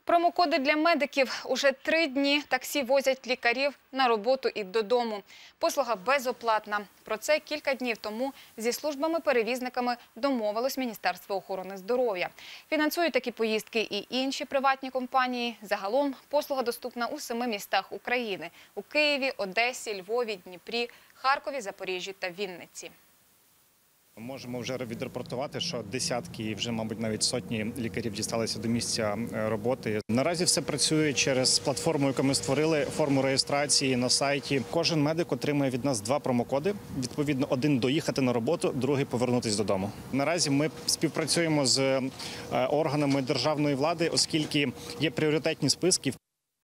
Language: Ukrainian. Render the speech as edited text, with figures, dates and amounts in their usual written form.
Промокоди для медиків. Уже 3 дні таксі возять лікарів на роботу і додому. Послуга безоплатна. Про це кілька днів тому зі службами-перевізниками домовилось Міністерство охорони здоров'я. Фінансують такі поїздки і інші приватні компанії. Загалом послуга доступна у 7 містах України – у Києві, Одесі, Львові, Дніпрі, Харкові, Запоріжжі та Вінниці. Можемо вже відрапортувати, що десятки, вже, мабуть, навіть сотні лікарів дісталися до місця роботи. Наразі все працює через платформу, яку ми створили, форму реєстрації на сайті. Кожен медик отримує від нас 2 промокоди. Відповідно, один – доїхати на роботу, другий – повернутися додому. Наразі ми співпрацюємо з органами державної влади, оскільки є пріоритетні списки.